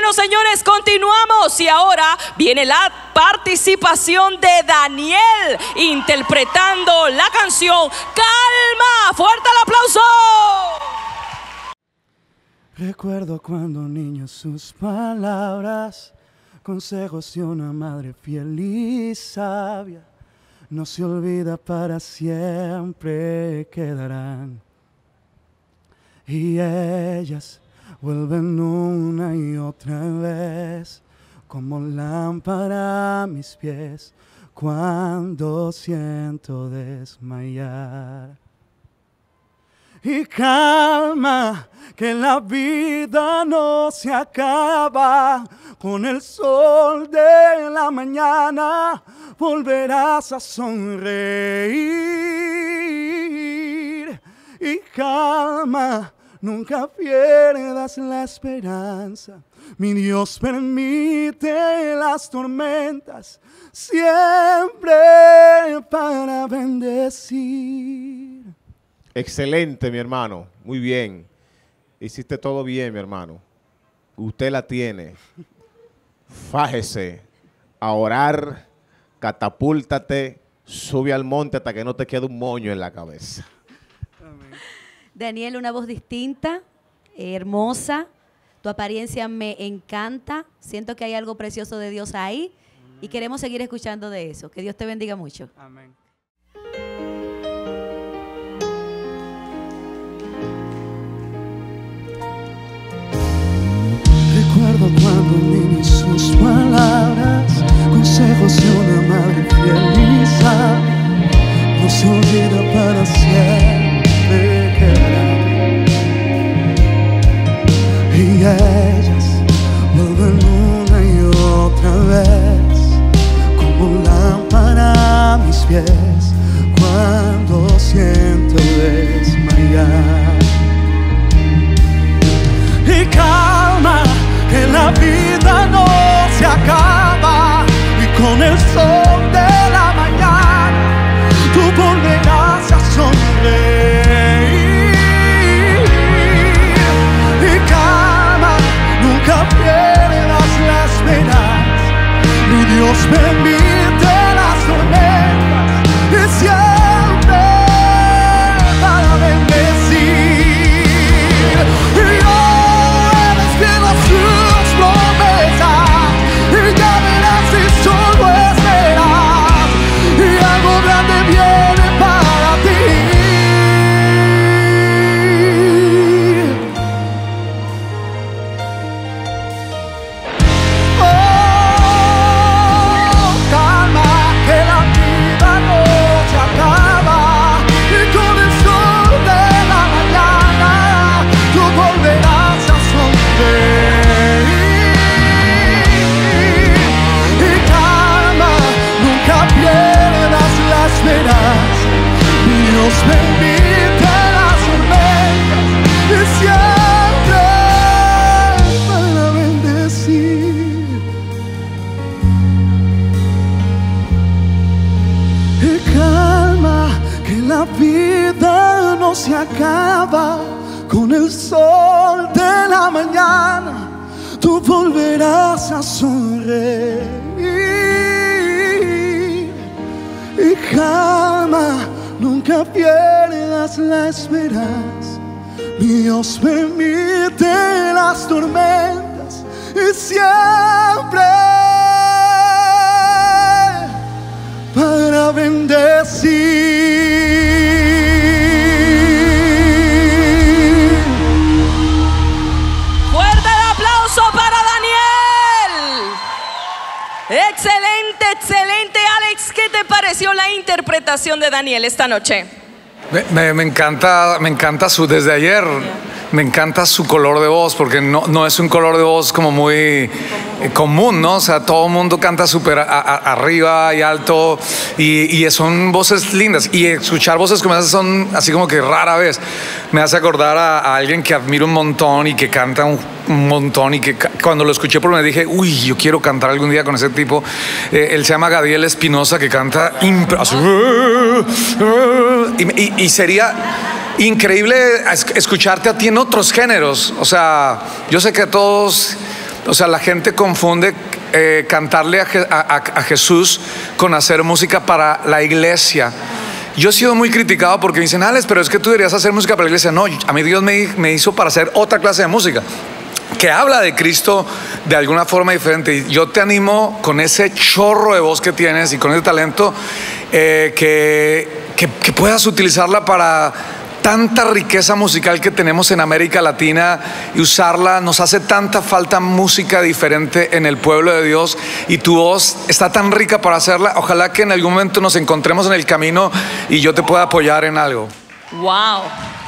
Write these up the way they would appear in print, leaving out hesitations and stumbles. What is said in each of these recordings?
Bueno, señores, continuamos y ahora viene la participación de Daniel interpretando la canción Calma. ¡Fuerte el aplauso! Recuerdo cuando niño sus palabras, consejos de una madre fiel y sabia, no se olvida, para siempre quedarán. Y ellas vuelven una y otra vez como lámpara a mis pies cuando siento desmayar. Y calma, que la vida no se acaba, con el sol de la mañana volverás a sonreír. Y calma, nunca pierdas la esperanza, mi Dios permite las tormentas siempre para bendecir. Excelente, mi hermano, muy bien. Hiciste todo bien, mi hermano. Usted la tiene. Fájese a orar, catapúltate, sube al monte hasta que no te quede un moño en la cabeza. Daniel, una voz distinta, hermosa. Tu apariencia me encanta. Siento que hay algo precioso de Dios ahí y queremos seguir escuchando de eso. Que Dios te bendiga mucho. Amén. Recuerdo cuando niño sus palabras, consejos de una madre fiel y sabia, no se olvida, para siempre quedarán. Y ellas vuelven una y otra vez como lámpara a mis pies cuando siento desmayar. Y calma, que la vida no se acaba, y con el sol de la mañana tú volverás a sonreír. Y calma, nunca pierdas la esperanza, mi Dios permite las tormentas y siempre para bendecir. Y sus promesas, y ya verás si solo esperas, y algo grande viene para ti. Oh, calma, que la vida no se acaba, y con el sol de la mañana tú volverás a sonreír. Dios permite las tormentas y siempre para bendecir. Y calma, que la vida no se acaba, con el sol de la mañana tú volverás a sonreír. Y calma, nunca pierdas la esperanza, mi Dios permite las tormentas y siempre para bendecir. ¡Fuerte el aplauso para Daniel! Excelente, excelente. Alex, ¿qué te pareció la interpretación de Daniel esta noche? Me encanta desde ayer, me encanta su color de voz, porque no es un color de voz como muy común, ¿no? O sea, todo el mundo canta súper arriba y alto y son voces lindas, y escuchar voces como esas son así como que rara vez. Me hace acordar a alguien que admiro un montón y que canta un montón, y que cuando lo escuché por me dije, uy, yo quiero cantar algún día con ese tipo. Él se llama Gadiel Espinosa, que canta y sería increíble escucharte a ti en otros géneros. O sea, yo sé que todos O sea, la gente confunde cantarle a Jesús con hacer música para la iglesia. Yo he sido muy criticado porque me dicen, Alex, pero es que tú deberías hacer música para la iglesia. No, a mí Dios me hizo para hacer otra clase de música que habla de Cristo de alguna forma diferente. Y yo te animo con ese chorro de voz que tienes y con ese talento que puedas utilizarla para tanta riqueza musical que tenemos en América Latina y usarla. Nos hace tanta falta música diferente en el pueblo de Dios y tu voz está tan rica para hacerla. Ojalá que en algún momento nos encontremos en el camino y yo te pueda apoyar en algo. Wow.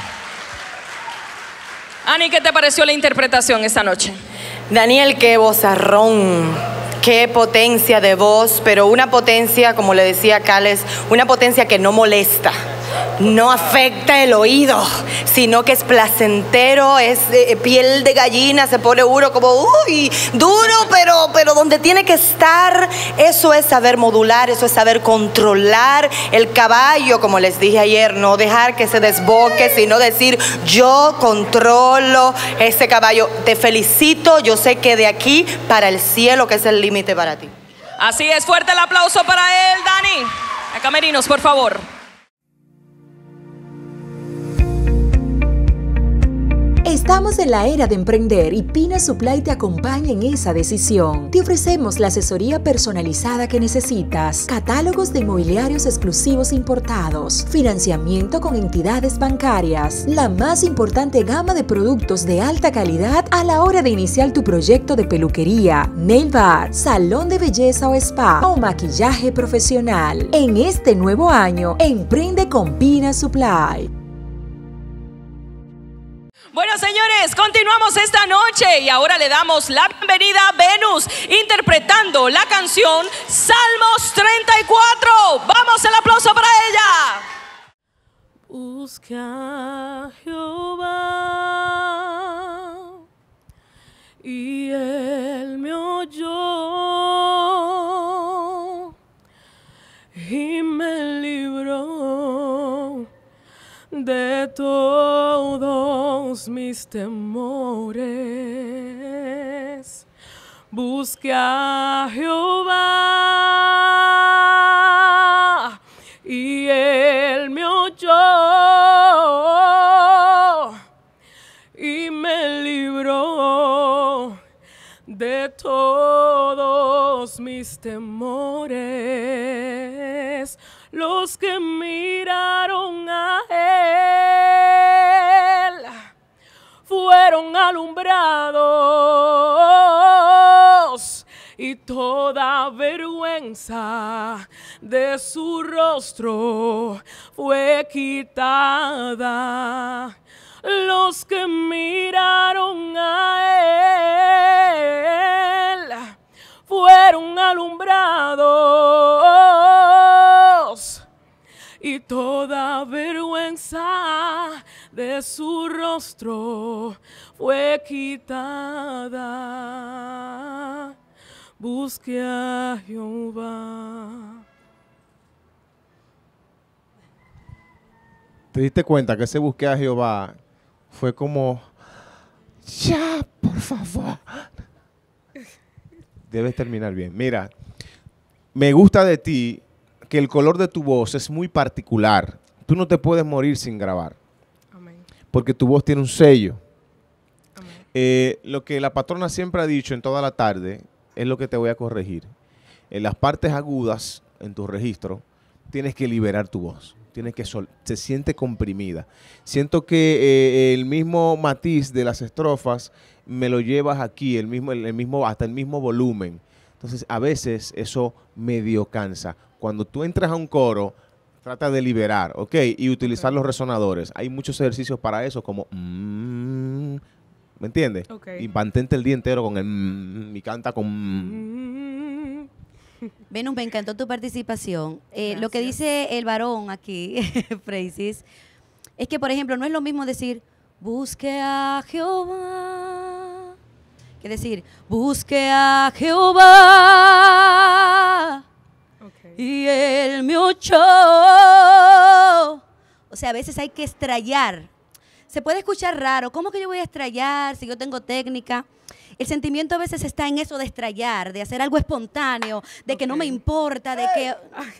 Ani, ¿qué te pareció la interpretación esta noche? Daniel, qué vozarrón, qué potencia de voz, pero una potencia, como le decía Cales, una potencia que no molesta. No afecta el oído, sino que es placentero, es piel de gallina, se pone uno como duro, pero donde tiene que estar. Eso es saber modular, eso es saber controlar el caballo, como les dije ayer, no dejar que se desboque, sino decir, yo controlo ese caballo. Te felicito, yo sé que de aquí para el cielo, que es el límite para ti. Así es, fuerte el aplauso para él, Dani. A camerinos, por favor. Estamos en la era de emprender y Pina Supply te acompaña en esa decisión. Te ofrecemos la asesoría personalizada que necesitas, catálogos de inmobiliarios exclusivos importados, financiamiento con entidades bancarias, la más importante gama de productos de alta calidad a la hora de iniciar tu proyecto de peluquería, nail bar, salón de belleza o spa o maquillaje profesional. En este nuevo año, emprende con Pina Supply. Bueno, señores, continuamos esta noche y ahora le damos la bienvenida a Venus interpretando la canción Salmos 34. ¡Vamos, el aplauso para ella! Busca a Jehová y Él me oyó y me libró de todos mis temores. Busque a Jehová y Él me oyó y me libró de todos mis temores. Los que miraron a Él fueron alumbrados y toda vergüenza de su rostro fue quitada. Los que miraron a Él fueron alumbrados y toda vergüenza de su rostro fue quitada. Busque a Jehová. ¿Te diste cuenta que ese busque a Jehová fue como, ya, por favor? Debes terminar bien. Mira, me gusta de ti que el color de tu voz es muy particular. Tú no te puedes morir sin grabar. Amén. Porque tu voz tiene un sello. Amén. Lo que la patrona siempre ha dicho en toda la tarde es lo que te voy a corregir. En las partes agudas, en tu registro, tienes que liberar tu voz. Tienes que se siente comprimida. Siento que el mismo matiz de las estrofas me lo llevas aquí, hasta el mismo volumen. Entonces, a veces eso medio cansa. Cuando tú entras a un coro, trata de liberar, ¿ok? Y utilizar los resonadores. Hay muchos ejercicios para eso, como ¿me entiendes? Okay. Y mantente el día entero con el y canta con Venus, me encantó tu participación. Lo que dice el varón aquí, Francis, es que, por ejemplo, no es lo mismo decir, busque a Jehová, que decir, busque a Jehová, y Él me oyó. O sea, a veces hay que estrellar. Se puede escuchar raro. ¿Cómo que yo voy a estrellar si yo tengo técnica? El sentimiento a veces está en eso de estrellar, de hacer algo espontáneo, de que no me importa, de que...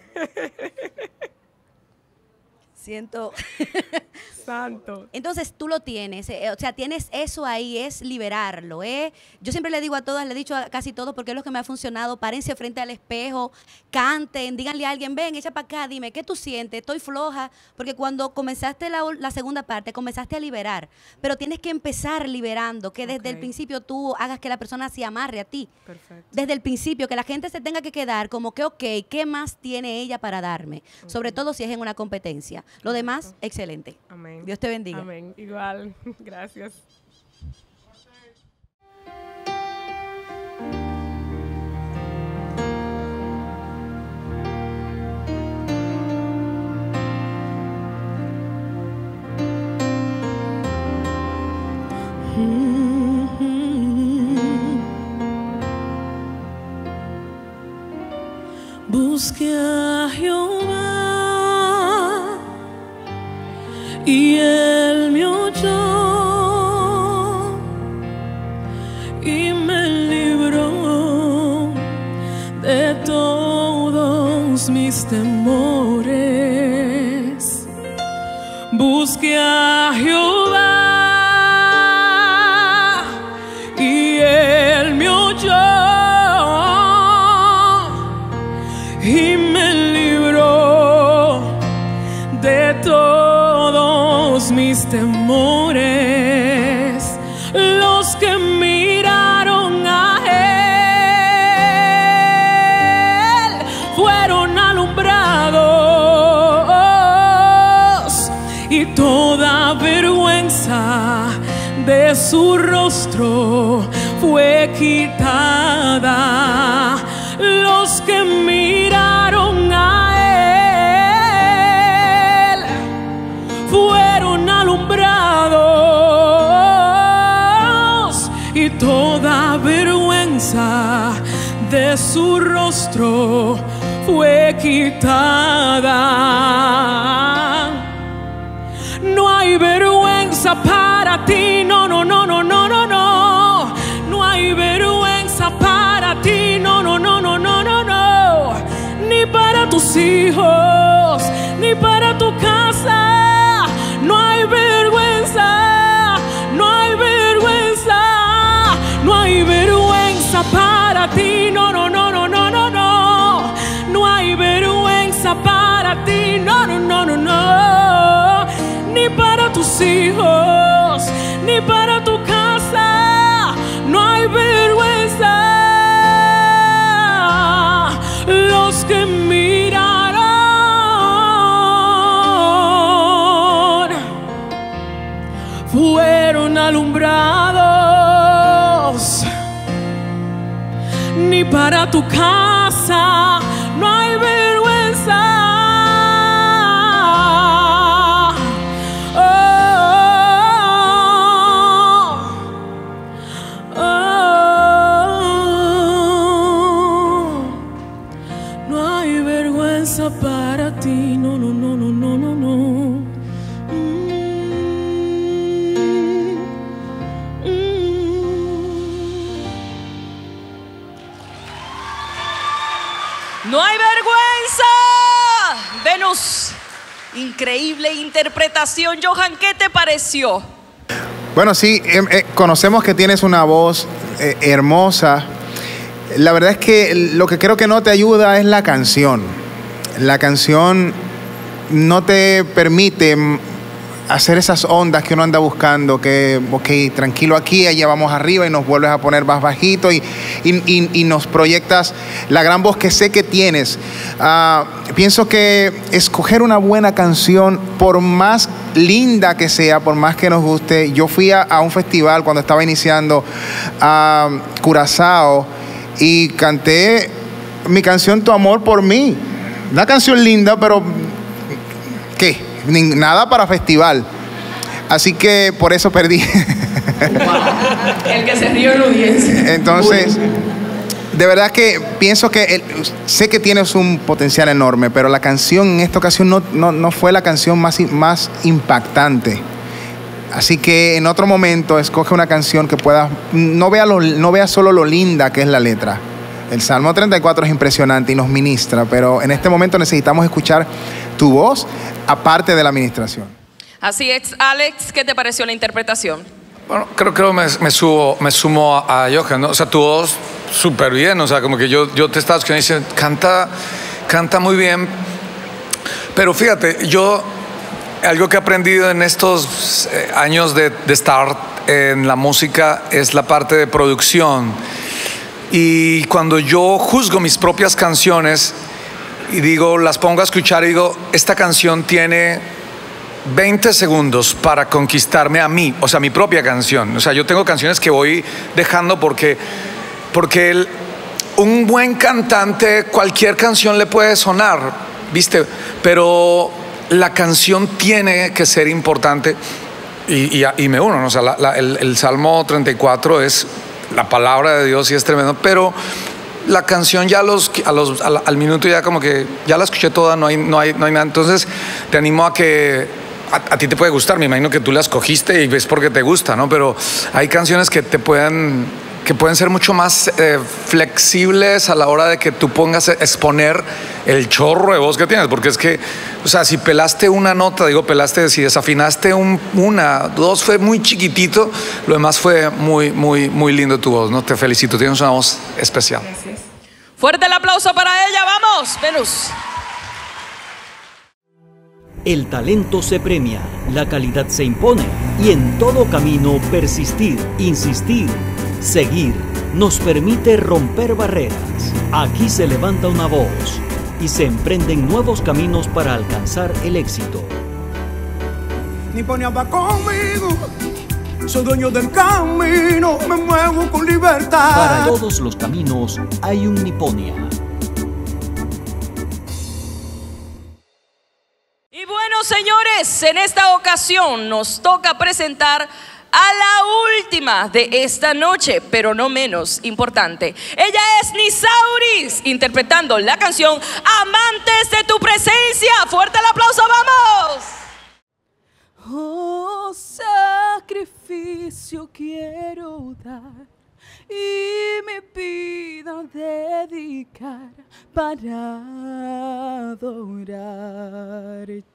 Siento... Santo. Entonces tú lo tienes, o sea, tienes eso ahí, es liberarlo, Yo siempre le digo a todas, le he dicho a casi todos, porque es lo que me ha funcionado: párense frente al espejo, canten, díganle a alguien, ven, echa para acá, dime, ¿qué tú sientes? Estoy floja, porque cuando comenzaste la segunda parte, comenzaste a liberar, pero tienes que empezar liberando, que desde el principio tú hagas que la persona se amarre a ti. Perfecto. Desde el principio, que la gente se tenga que quedar como que, ok, ¿qué más tiene ella para darme? Sobre todo si es en una competencia. Lo demás, excelente. Amén. Dios te bendiga. Amén. Igual. Gracias. Busque a Jehová y Él me oyó y me libró de todos mis temores. Busque a Jehová y Él me oyó y me libró de todos mis temores. Los que miraron a Él fueron alumbrados y toda vergüenza de su rostro fue quitada. Los que miraron a Él fueron alumbrados y toda vergüenza de su rostro fue quitada. No hay vergüenza para ti, no, no, no, no, no, no, no. No hay vergüenza para ti, no, no, no, no, no, no, no. Ni para tus hijos, ni para tu casa. No hay vergüenza, no hay vergüenza, no hay vergüenza para ti, no, no, no, no, no, no, no. No hay vergüenza para ti, no, no, no, no, no. Ni para tus hijos, ni para tu casa. No hay vergüenza. Los que miraron fueron alumbrados. Ni para tu casa no hay vergüenza. Para ti, no, no, no, no, no, no, no. No hay vergüenza. Venus, increíble interpretación. Johan, ¿qué te pareció? Bueno, sí, conocemos que tienes una voz hermosa. La verdad es que lo que creo que no te ayuda es la canción. La canción no te permite hacer esas ondas que uno anda buscando, que, ok, tranquilo aquí, allá vamos arriba y nos vuelves a poner más bajito y nos proyectas la gran voz que sé que tienes. Pienso que escoger una buena canción, por más linda que sea, por más que nos guste. Yo fui a un festival cuando estaba iniciando a Curazao y canté mi canción Tu Amor por Mí. Una canción linda, pero ¿qué? Nada para festival. Así que por eso perdí. El que se rió en la audiencia. Entonces, de verdad que pienso que sé que tienes un potencial enorme, pero la canción en esta ocasión no fue la canción más impactante. Así que en otro momento escoge una canción que puedas, no vea solo lo linda que es la letra. El Salmo 34 es impresionante y nos ministra, pero en este momento necesitamos escuchar tu voz, aparte de la administración. Así es, Alex, ¿qué te pareció la interpretación? Bueno, creo que me sumo a Johan, ¿no? O sea, tu voz súper bien, o sea, como que yo te estaba escuchando y dice, canta muy bien, pero fíjate, algo que he aprendido en estos años de estar en la música es la parte de producción. Y cuando yo juzgo mis propias canciones y digo, las pongo a escuchar y digo, esta canción tiene 20 segundos para conquistarme a mí, o sea, mi propia canción. O sea, yo tengo canciones que voy dejando porque un buen cantante, cualquier canción le puede sonar, ¿viste? Pero la canción tiene que ser importante y me uno, ¿no? O sea, el Salmo 34 es la palabra de Dios y es tremendo, pero la canción ya al minuto ya como que ya la escuché toda, no hay nada. Entonces te animo a que a ti te puede gustar, me imagino que tú la escogiste y ves porque te gusta, ¿no? Pero hay canciones que pueden ser mucho más flexibles a la hora de que tú pongas a exponer el chorro de voz que tienes, porque es que, o sea, si pelaste una nota, si desafinaste una, dos, fue muy chiquitito, lo demás fue muy lindo tu voz, ¿no? Te felicito, tienes una voz especial. Gracias. Fuerte el aplauso para ella, vamos, Venus. El talento se premia, la calidad se impone y en todo camino persistir, insistir, seguir nos permite romper barreras. Aquí se levanta una voz y se emprenden nuevos caminos para alcanzar el éxito. Niponia va conmigo, soy dueño del camino, me muevo con libertad. Para todos los caminos hay un Niponia. Y bueno, señores, en esta ocasión nos toca presentar a la última de esta noche, pero no menos importante. Ella es Nisauris, interpretando la canción Amantes de tu Presencia. Fuerte el aplauso, vamos. Oh, sacrificio quiero dar y mi vida dedicar para adorarte.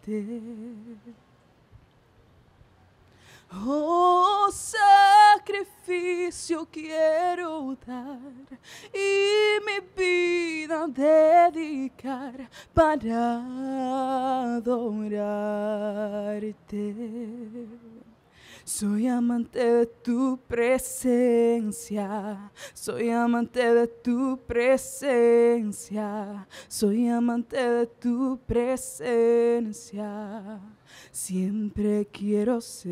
Oh, sacrificio quiero dar y mi vida dedicar para adorarte. Soy amante de tu presencia, soy amante de tu presencia, soy amante de tu presencia. Siempre quiero ser.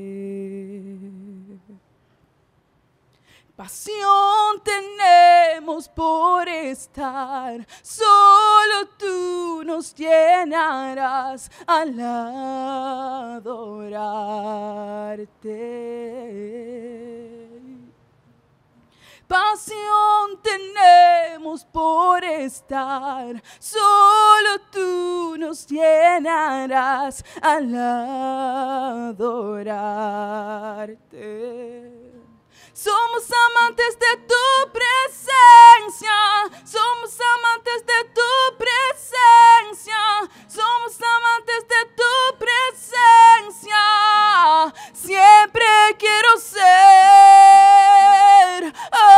Pasión tenemos por estar, solo tú nos llenarás al adorarte. Pasión tenemos por estar, solo tú nos llenarás al adorarte. Somos amantes de tu presencia, somos amantes de tu presencia, somos amantes de tu presencia. Siempre quiero ser.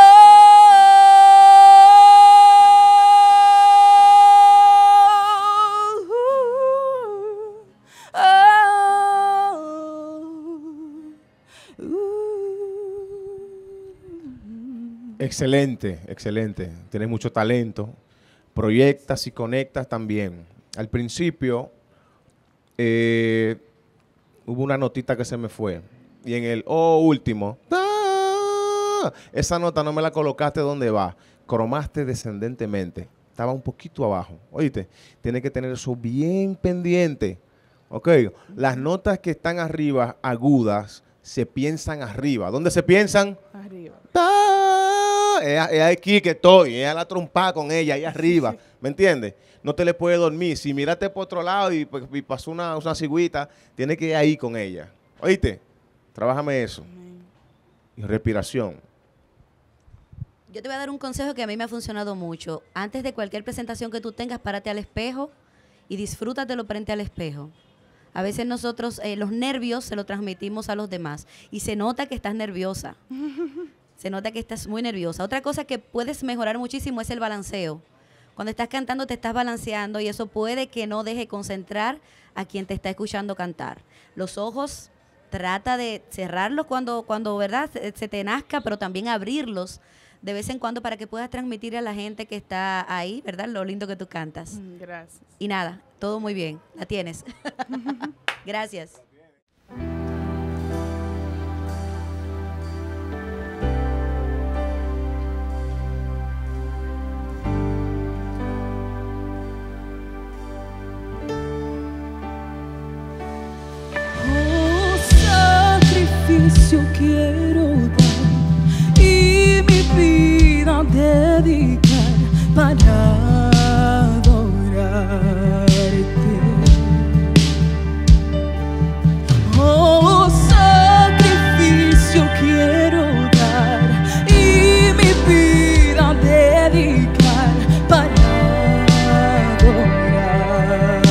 Excelente, excelente. Tienes mucho talento. Proyectas y conectas también. Al principio hubo una notita que se me fue. Y en el último, esa nota no me la colocaste donde va. Cromaste descendentemente. Estaba un poquito abajo. Oíste, tienes que tener eso bien pendiente. Ok. Las notas que están arriba, agudas, se piensan arriba. ¿Dónde se piensan? Arriba. Es aquí que estoy, es a la trompada con ella, ahí arriba, ¿me entiendes? No te le puedes dormir. Si miraste por otro lado y pasó una cigüita, tienes que ir ahí con ella. ¿Oíste? Trabájame eso. Y respiración. Yo te voy a dar un consejo que a mí me ha funcionado mucho. Antes de cualquier presentación que tú tengas, párate al espejo y disfrútatelo frente al espejo. A veces nosotros los nervios se los transmitimos a los demás y se nota que estás nerviosa. Se nota que estás muy nerviosa. Otra cosa que puedes mejorar muchísimo es el balanceo. Cuando estás cantando te estás balanceando y eso puede que no deje concentrar a quien te está escuchando cantar. Los ojos, trata de cerrarlos cuando ¿verdad? Se te nazca, pero también abrirlos de vez en cuando para que puedas transmitir a la gente que está ahí, ¿verdad? Lo lindo que tú cantas. Gracias. Y nada, todo muy bien. La tienes. Gracias. Quiero dar y mi vida dedicar para adorarte. Oh, sacrificio quiero dar y mi vida dedicar para adorarte.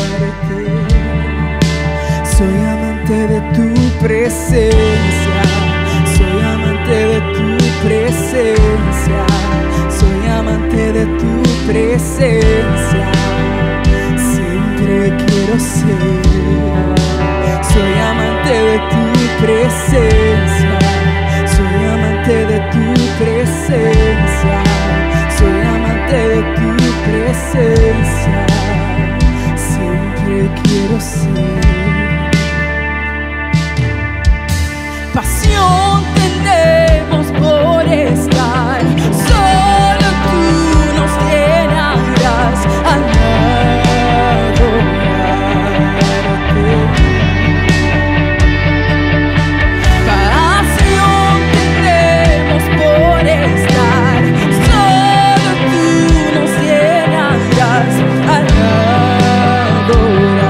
Soy amante de tu presencia, soy amante de tu presencia, soy amante de tu presencia, siempre quiero ser. Soy amante de tu presencia, soy amante de tu presencia, soy amante de tu presencia, siempre quiero ser. Pasión tenemos por estar, solo tú nos llenarás al adorarte. Pasión tenemos por estar, solo tú nos llenarás al adorarte.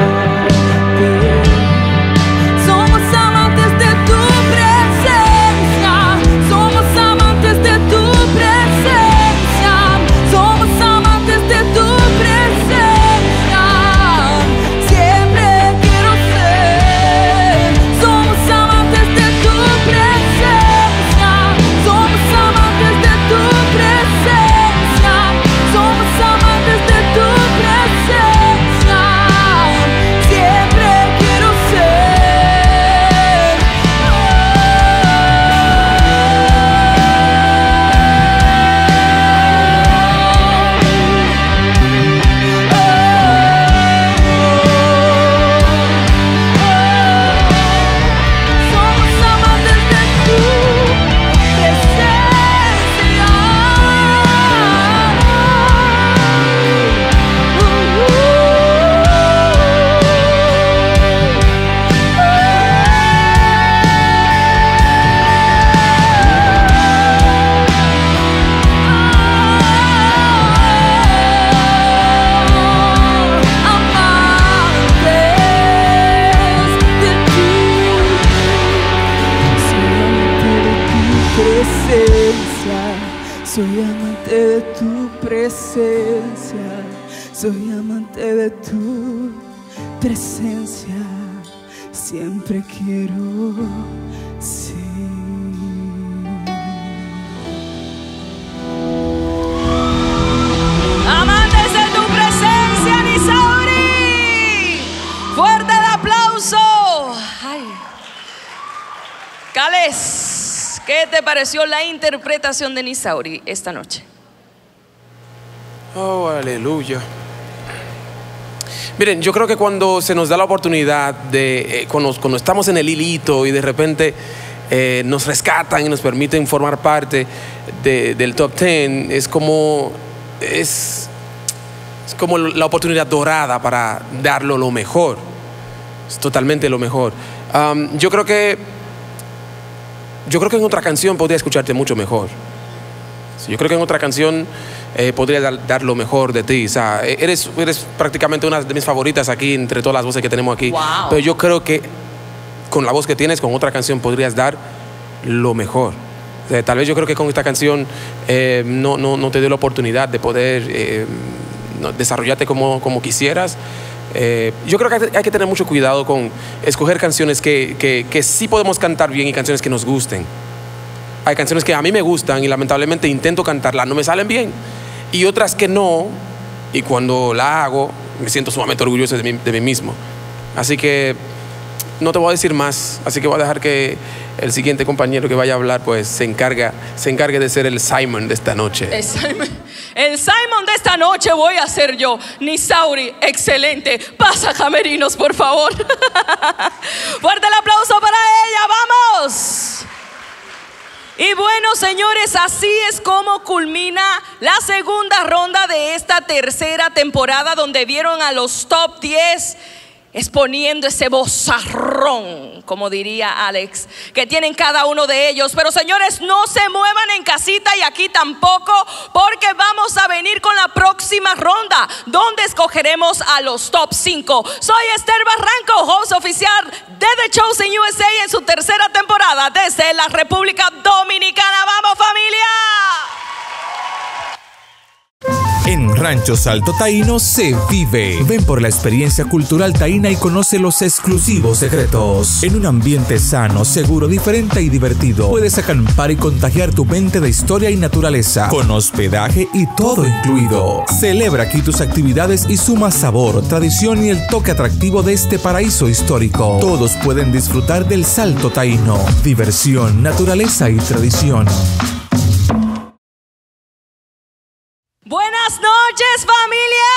Soy amante de tu presencia, soy amante de tu presencia, siempre quiero ser. Amantes de tu presencia, Nisauri. Fuerte el aplauso. Ay. Cales, ¿qué te pareció la interpretación de Nisauri esta noche? Oh, aleluya. Miren, yo creo que cuando se nos da la oportunidad de, cuando estamos en el hilito y de repente nos rescatan y nos permiten formar parte del top 10, es como la oportunidad dorada para darlo lo mejor. Es totalmente lo mejor. Yo creo que en otra canción podría escucharte mucho mejor. Yo creo que en otra canción podría dar lo mejor de ti. O sea, eres prácticamente una de mis favoritas aquí entre todas las voces que tenemos aquí. Wow. Pero yo creo que con la voz que tienes, con otra canción podrías dar lo mejor. Tal vez yo creo que con esta canción no te dio la oportunidad de poder desarrollarte como quisieras. Yo creo que hay que tener mucho cuidado con escoger canciones que sí podemos cantar bien y canciones que nos gusten. Hay canciones que a mí me gustan y lamentablemente intento cantarlas, no me salen bien. Y otras que no, y cuando la hago me siento sumamente orgulloso de mí mismo. Así que no te voy a decir más, así que voy a dejar que el siguiente compañero que vaya a hablar pues se encargue de ser el Simon de esta noche. El Simon de esta noche voy a ser yo. Nisauri, excelente. Pasa, camerinos, por favor. Fuerte el aplauso para ella, vamos. Y bueno, señores, así es como culmina la segunda ronda de esta tercera temporada, donde vieron a los top 10 exponiendo ese vozarrón, como diría Alex, que tienen cada uno de ellos. Pero señores, no se muevan en casita y aquí tampoco, porque vamos a venir con la próxima ronda, donde escogeremos a los top 5. Soy Esther Barranco, host oficial de The Chosen USA en su tercera temporada desde la República Dominicana. ¡Vamos, familia! En Rancho Salto Taíno se vive. Ven por la experiencia cultural taína y conoce los exclusivos secretos. En un ambiente sano, seguro, diferente y divertido, puedes acampar y contagiar tu mente de historia y naturaleza, con hospedaje y todo incluido. Celebra aquí tus actividades y suma sabor, tradición y el toque atractivo de este paraíso histórico. Todos pueden disfrutar del Salto Taíno. Diversión, naturaleza y tradición. Buenas noches, familia.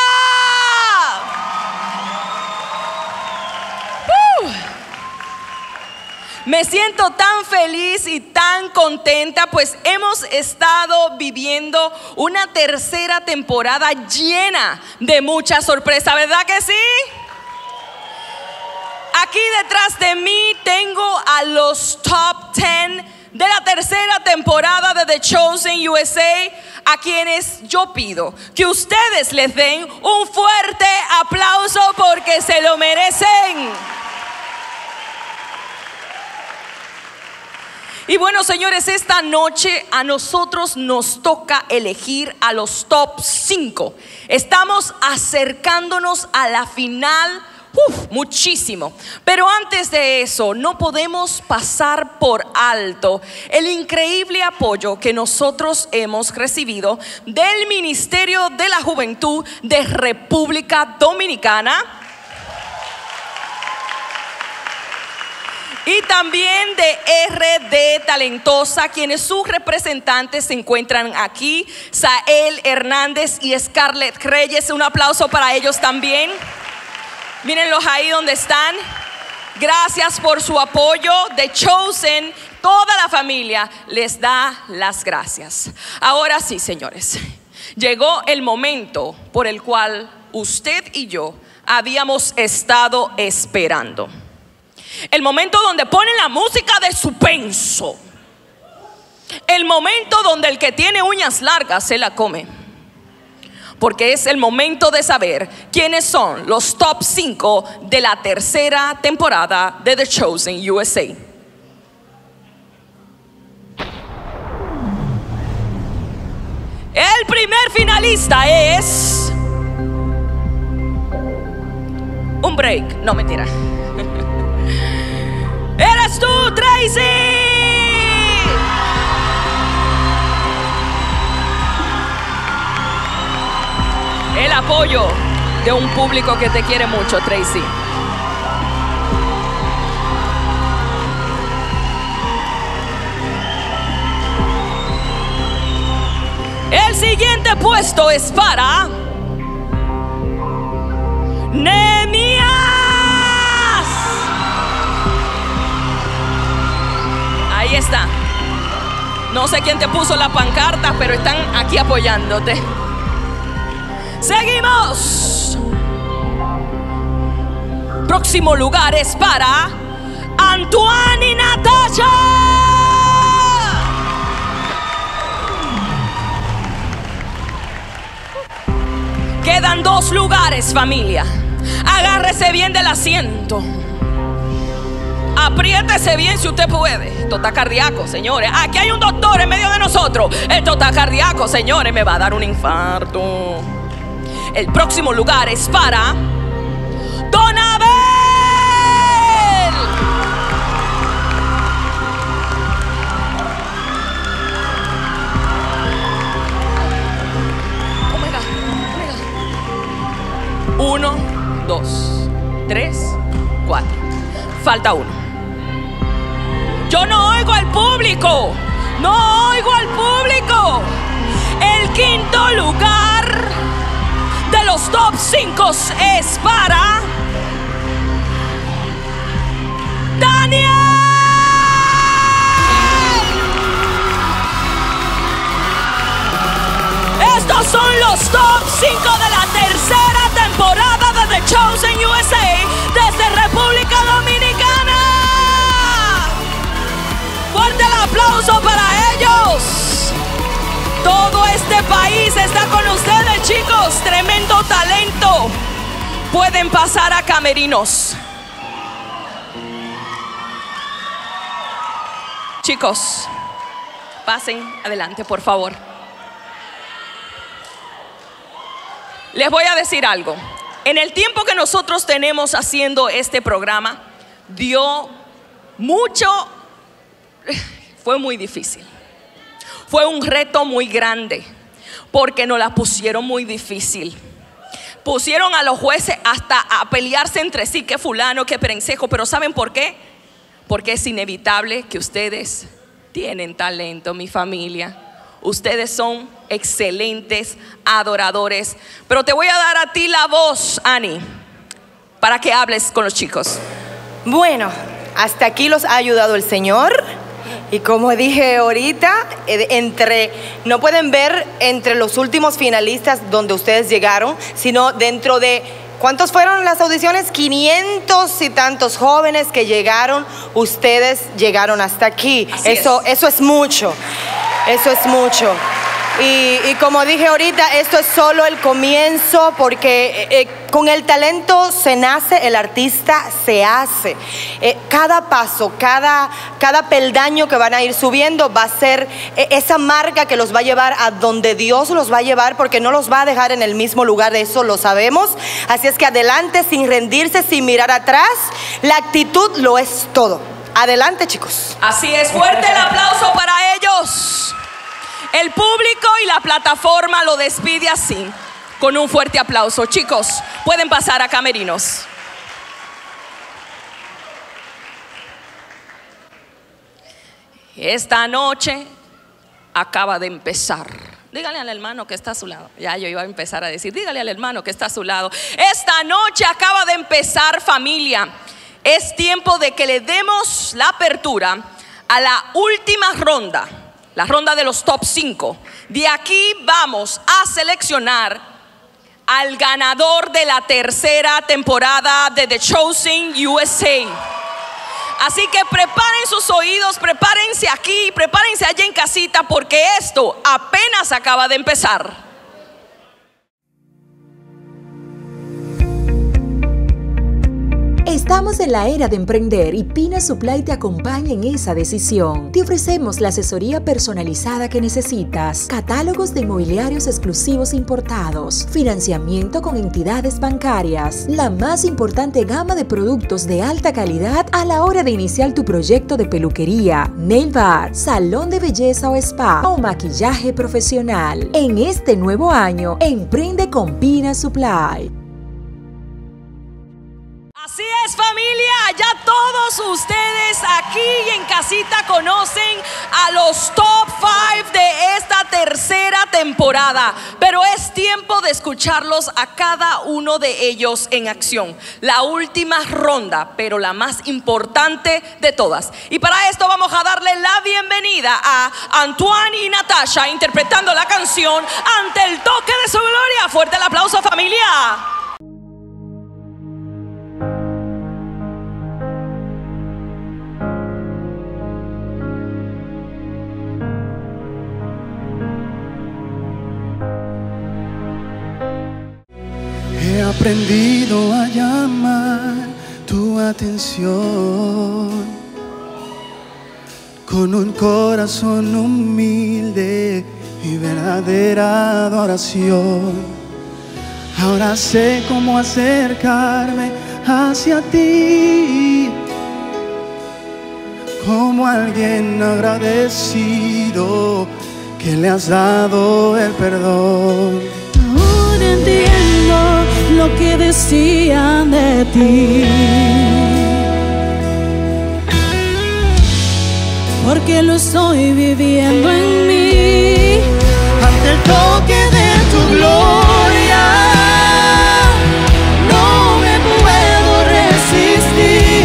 Me siento tan feliz y tan contenta, pues hemos estado viviendo una tercera temporada llena de mucha sorpresa, ¿verdad que sí? Aquí detrás de mí tengo a los top 10 de la tercera temporada de The Chosen USA, a quienes yo pido que ustedes les den un fuerte aplauso porque se lo merecen. Y bueno, señores, esta noche a nosotros nos toca elegir a los top 5. Estamos acercándonos a la final. Muchísimo. Pero antes de eso, no podemos pasar por alto el increíble apoyo que nosotros hemos recibido del Ministerio de la Juventud de República Dominicana y también de RD Talentosa, quienes sus representantes se encuentran aquí, Sael Hernández y Scarlett Reyes. Un aplauso para ellos también. Mírenlos ahí donde están. Gracias por su apoyo. The Chosen, toda la familia les da las gracias. Ahora sí, señores, llegó el momento por el cual usted y yo habíamos estado esperando. El momento donde ponen la música de suspenso. El momento donde el que tiene uñas largas se la come. Porque es el momento de saber quiénes son los top 5 de la tercera temporada de The Chosen USA. El primer finalista es... un break, no, mentira. ¡Eres tú, Tracy! El apoyo de un público que te quiere mucho, Tracy. El siguiente puesto es para Nehemías. Ahí está. No sé quién te puso la pancarta, pero están aquí apoyándote. Seguimos. Próximo lugar es para Antoine y Natasha. Quedan 2 lugares, familia. Agárrese bien del asiento. Apriétese bien si usted puede. Esto está cardíaco, señores. Aquí hay un doctor en medio de nosotros. Esto está cardíaco, señores. Me va a dar un infarto. El próximo lugar es para Don Abel. Oh my God, oh my God. 1, 2, 3, 4. Falta uno. Yo no oigo al público. No oigo al público. El quinto lugar de los top 5 es para Daniel. Estos son los top 5 de la tercera temporada de The Chosen USA desde República Dominicana. Fuerte el aplauso para ellos. Todo este país está con ustedes, chicos. Tremendo talento. Pueden pasar a camerinos. Chicos, pasen adelante, por favor. Les voy a decir algo. En el tiempo que nosotros tenemos haciendo este programa, dio mucho. Fue muy difícil. Fue un reto muy grande porque nos la pusieron muy difícil. Pusieron a los jueces hasta a pelearse entre sí, que fulano, que perencejo. Pero ¿saben por qué? Porque es inevitable que ustedes tienen talento, mi familia. Ustedes son excelentes adoradores. Pero te voy a dar a ti la voz, Ani, para que hables con los chicos. Bueno, hasta aquí los ha ayudado el Señor. Y como dije ahorita, no pueden ver entre los últimos finalistas donde ustedes llegaron, sino dentro de, ¿cuántos fueron las audiciones? 500 y tantos jóvenes que llegaron, ustedes llegaron hasta aquí. Eso es mucho, eso es mucho. Y como dije ahorita, esto es solo el comienzo, porque con el talento se nace, el artista se hace. Cada paso, cada peldaño que van a ir subiendo va a ser esa marca que los va a llevar a donde Dios los va a llevar, porque no los va a dejar en el mismo lugar, de eso lo sabemos. Así es que adelante, sin rendirse, sin mirar atrás. La actitud lo es todo. Adelante, chicos. Así es, fuerte el aplauso para ellos. El público y la plataforma lo despide así, con un fuerte aplauso. Chicos, pueden pasar a camerinos. Esta noche acaba de empezar. Dígale al hermano que está a su lado. Ya yo iba a empezar a decir, dígale al hermano que está a su lado. Esta noche acaba de empezar, familia. Es tiempo de que le demos la apertura a la última ronda. La ronda de los top 5. De aquí vamos a seleccionar al ganador de la tercera temporada de The Chosen USA. Así que preparen sus oídos, prepárense aquí, prepárense allá en casita, porque esto apenas acaba de empezar. Estamos en la era de emprender y Pina Supply te acompaña en esa decisión. Te ofrecemos la asesoría personalizada que necesitas, catálogos de inmobiliarios exclusivos importados, financiamiento con entidades bancarias, la más importante gama de productos de alta calidad a la hora de iniciar tu proyecto de peluquería, nail bar, salón de belleza o spa o maquillaje profesional. En este nuevo año, emprende con Pina Supply. Así es, familia, ya todos ustedes aquí en casita conocen a los top 5 de esta tercera temporada, pero es tiempo de escucharlos a cada uno de ellos en acción. La última ronda, pero la más importante de todas. Y para esto vamos a darle la bienvenida a Antoine y Natasha interpretando la canción Ante el toque de su gloria. Fuerte el aplauso, familia. He aprendido a llamar tu atención, con un corazón humilde y verdadera adoración. Ahora sé cómo acercarme hacia ti, como alguien agradecido que le has dado el perdón. Ahora entiendo lo que decían de ti, porque lo estoy viviendo en mí. Ante el toque de tu gloria, no me puedo resistir.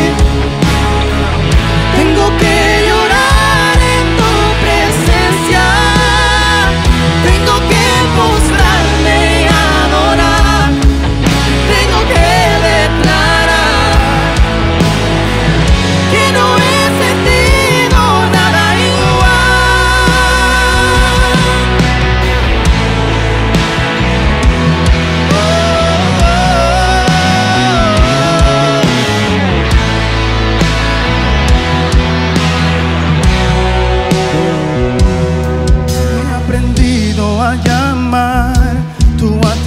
Tengo que llorar en tu presencia, tengo que postrarme y adorar, tengo que declarar que no he sentido nada llamar tu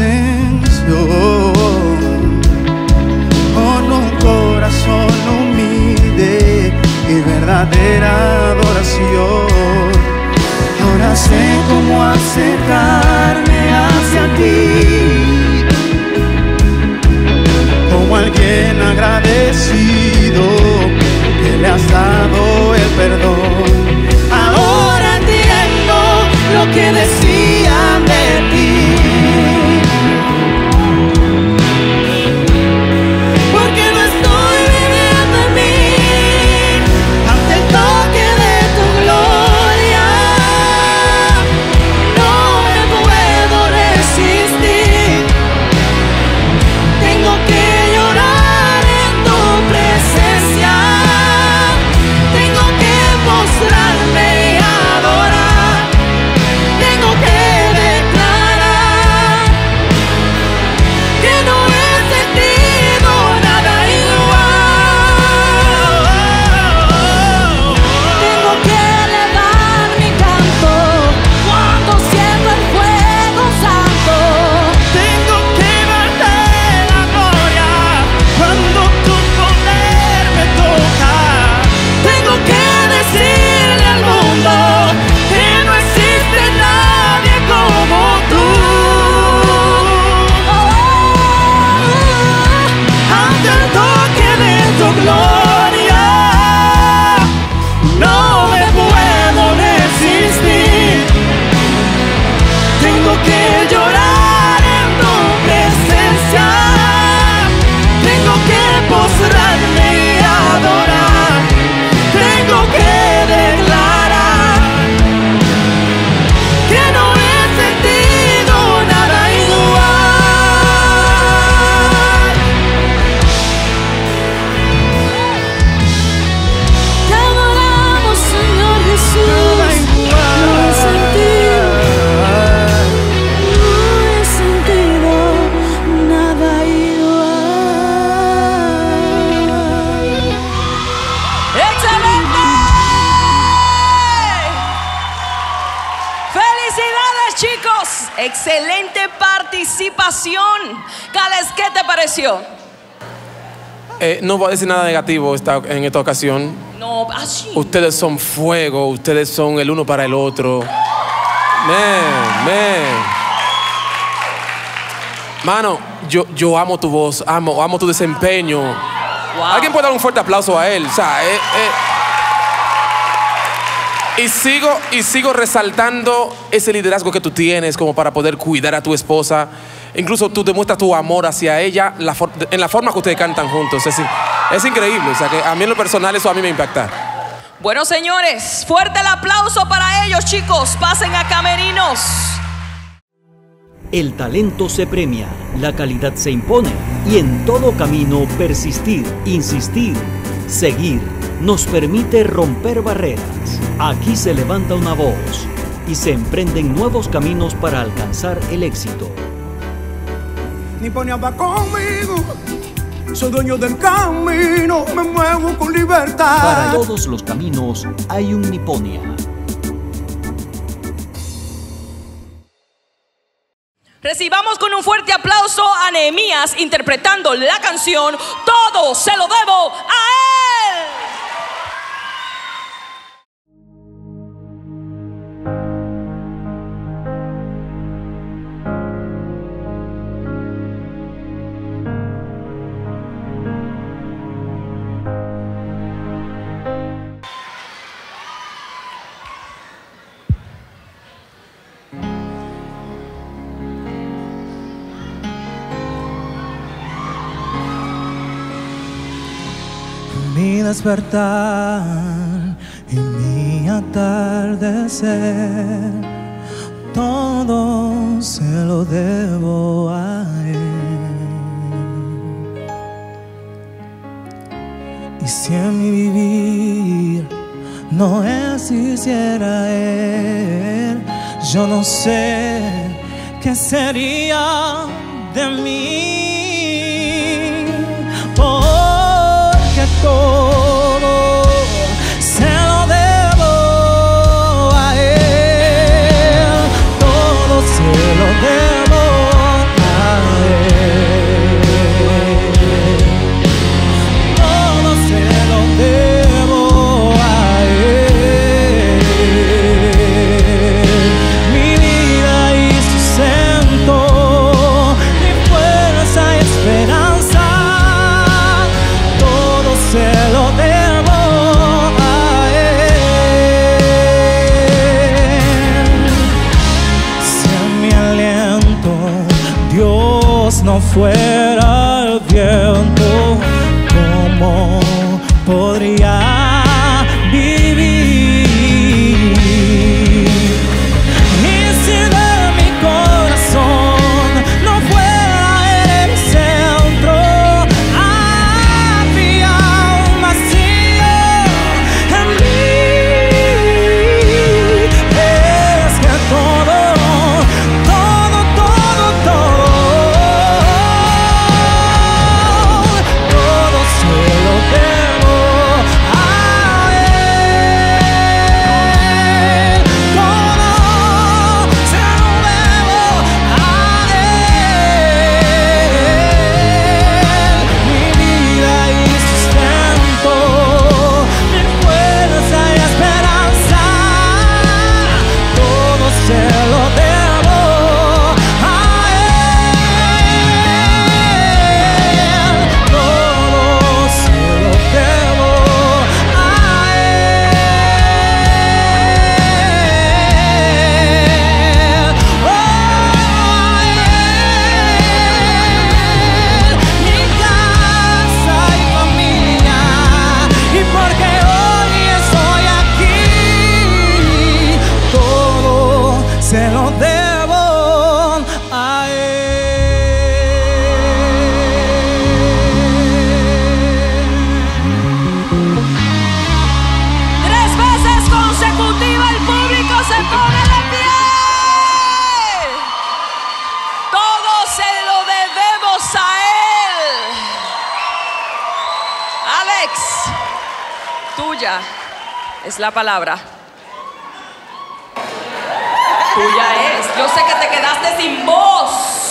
atención, con un corazón humilde y verdadera adoración. Ahora sé cómo acercarme hacia ti, como alguien agradecido que le has dado el perdón. Ahora entiendo lo que decían de ti, porque lo estoy viviendo en mí. Ante el toque de tu gloria, no me puedo resistir. Tengo que llorar en tu presencia, tengo que postrarme y adorar, tengo que declarar que no he sentido nada igual. Tengo que elevar mi canto cuando siento el fuego santo. Tengo que darte la gloria cuando tu poder me toca. Tengo que decirle al mundo que no existe nadie como tú. Ante el toque de tu gloria, no me puedo resistir. Tengo que llorar en tu presencia, tengo que postrarme y adorar, tengo que declarar que no he sentido nada igual. Te adoramos, Señor Jesús. No he sentido nada igual. ¡Excelente! ¡Felicidades, chicos! ¡Excelente participación! Cales, ¿qué te pareció? No voy a decir nada negativo en esta ocasión. No, así. Ustedes son fuego, ustedes son el uno para el otro. Mano, yo amo tu voz, amo tu desempeño. Wow. Alguien puede dar un fuerte aplauso a él. O sea, y sigo resaltando ese liderazgo que tú tienes como para poder cuidar a tu esposa. Incluso tú demuestras tu amor hacia ella en la forma que ustedes cantan juntos. Es increíble. O sea, que a mí en lo personal eso a mí me impacta. Bueno, señores, fuerte el aplauso para ellos, chicos. Pasen a camerinos. El talento se premia, la calidad se impone y en todo camino persistir, insistir, seguir nos permite romper barreras. Aquí se levanta una voz y se emprenden nuevos caminos para alcanzar el éxito. Ni ponía pa' conmigo, soy dueño del camino, me muevo con libertad. Para todos los caminos hay un Niponia. Recibamos con un fuerte aplauso a Nehemías interpretando la canción Todo se lo debo a él. Mi despertar y mi atardecer, todo se lo debo a Él. Y si en mi vivir no existiera Él, yo no sé qué sería de mí. Todo se lo debo a Él, todo se lo debo a Él, todo se lo debo a Él. Mi vida y sustento, mi fuerza y esperanza, se lo debo a Él. Si en mi aliento Dios no fuera el viento, ¿cómo podría vivir? Y si de mi corazón no fuera el centro, se lo debo a Él. 3 veces consecutiva el público se pone de pie. Todo se lo debemos a Él. Alex, tuya es la palabra. Tuya es. Yo sé que te quedaste sin voz.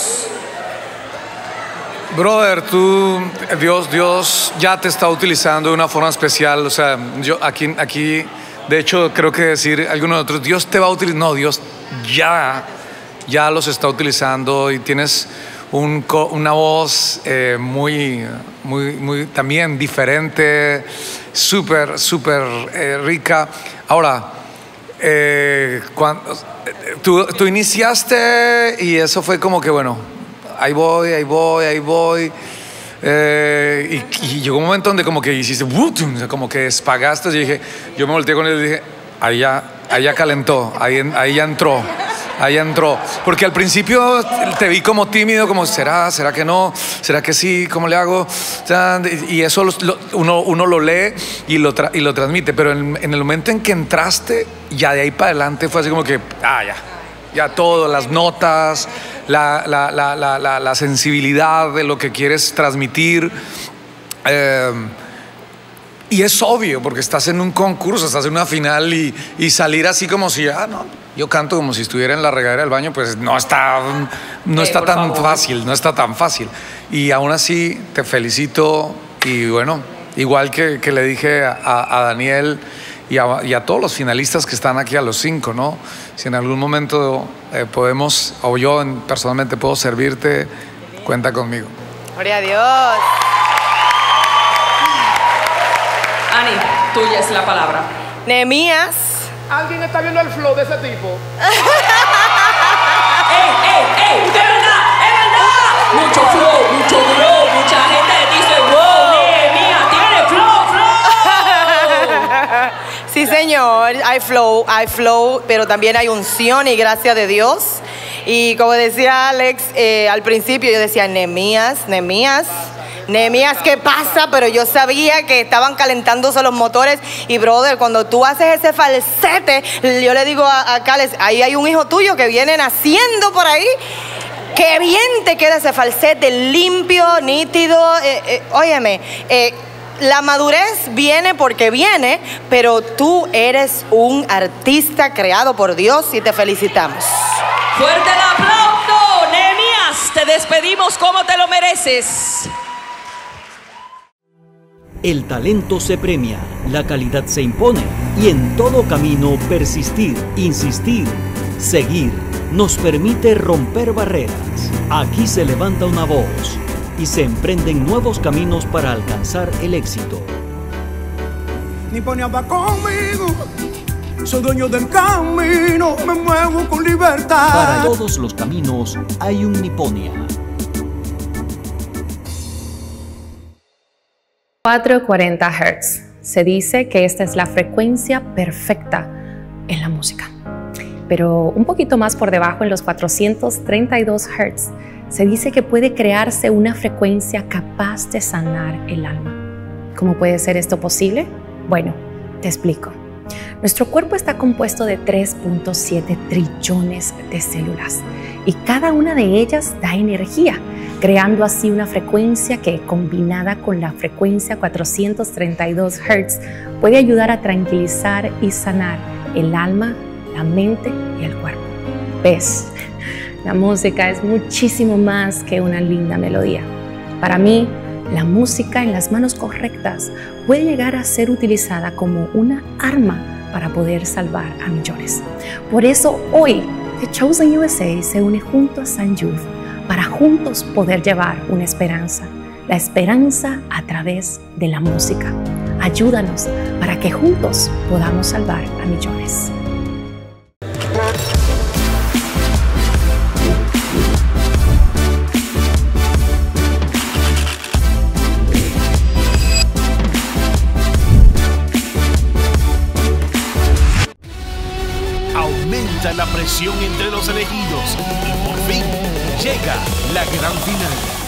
Brother, Dios ya te está utilizando de una forma especial. O sea, yo aquí, de hecho, creo que decir algunos de otros, Dios te va a utilizar. No, Dios ya los está utilizando y tienes una voz muy también diferente, súper rica. Ahora, tú iniciaste y eso fue como que bueno, ahí voy. Y llegó un momento donde como que hiciste, como que espagaste. Y dije, yo me volteé con él y dije, ahí ya calentó, ahí ya entró. Porque al principio te vi como tímido, como ¿será que no? ¿Será que sí? ¿Cómo le hago? Y eso uno lo lee y lo transmite. Pero en el momento en que entraste, ya de ahí para adelante fue así como que, ya todo, las notas, la sensibilidad de lo que quieres transmitir. Y es obvio, porque estás en un concurso, estás en una final y salir así como si, no, yo canto como si estuviera en la regadera del baño, pues no está tan fácil, no está tan fácil. Y aún así te felicito y bueno, igual que le dije a Daniel y a todos los finalistas que están aquí, a los 5, ¿no? Si en algún momento podemos, o yo personalmente puedo servirte, cuenta conmigo. Gloria a Dios. Ani, tuya es la palabra. Nehemías. ¿Alguien está viendo el flow de ese tipo? ¡Ey! ¡Es verdad! Mucho flow, mucho glow. Mucha gente dice, wow, Nehemías tiene flow. Sí, señor, hay flow, pero también hay unción y gracia de Dios. Y como decía Alex, al principio yo decía, Nehemías, ¿qué pasa? Pero yo sabía que estaban calentándose los motores. Y brother, cuando tú haces ese falsete, yo le digo a Cales, ahí hay un hijo tuyo que viene naciendo por ahí. Qué bien te queda ese falsete, limpio, nítido. Óyeme, la madurez viene porque viene, pero tú eres un artista creado por Dios y te felicitamos. Fuerte el aplauso, Nehemías. Te despedimos como te lo mereces. El talento se premia, la calidad se impone y en todo camino persistir, insistir, seguir nos permite romper barreras. Aquí se levanta una voz y se emprenden nuevos caminos para alcanzar el éxito. Niponia va conmigo, soy dueño del camino, me muevo con libertad. Para todos los caminos hay un Niponia. 440 Hz. Se dice que esta es la frecuencia perfecta en la música. Pero un poquito más por debajo, en los 432 Hz, se dice que puede crearse una frecuencia capaz de sanar el alma. ¿Cómo puede ser esto posible? Bueno, te explico. Nuestro cuerpo está compuesto de 3.7 trillones de células y cada una de ellas da energía, creando así una frecuencia que, combinada con la frecuencia 432 Hz, puede ayudar a tranquilizar y sanar el alma, la mente y el cuerpo. ¿Ves? La música es muchísimo más que una linda melodía. Para mí, la música en las manos correctas puede llegar a ser utilizada como una arma para poder salvar a millones. Por eso hoy, The Chosen USA se une junto a St. Jude para juntos poder llevar una esperanza, la esperanza a través de la música. Ayúdanos para que juntos podamos salvar a millones. Aumenta la presión entre los elegidos y por fin llega la gran final.